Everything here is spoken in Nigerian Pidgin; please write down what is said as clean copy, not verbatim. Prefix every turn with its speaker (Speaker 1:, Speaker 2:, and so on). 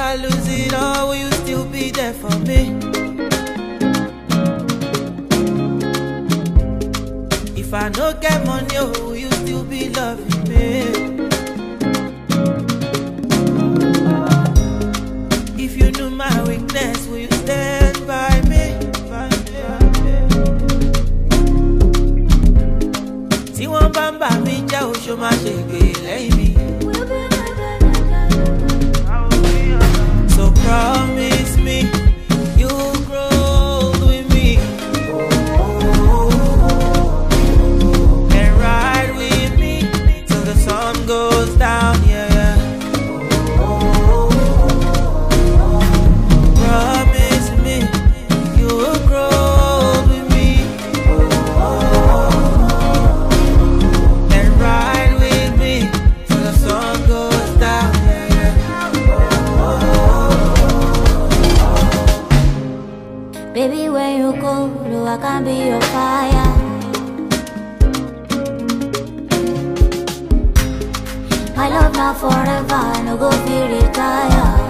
Speaker 1: I lose it all, will you still be there for me? If I no get money, oh, will you still be loving me? If you knew my weakness, will you stand by me? See one bamba me, ja show my shake, let me. So promise me you'll grow with me and ride with me till the sun goes down, yeah. Promise me you'll grow with me and ride with me till the sun goes down, yeah.
Speaker 2: Baby, when you go, I can be your fire. My love now forever, no go feel retire.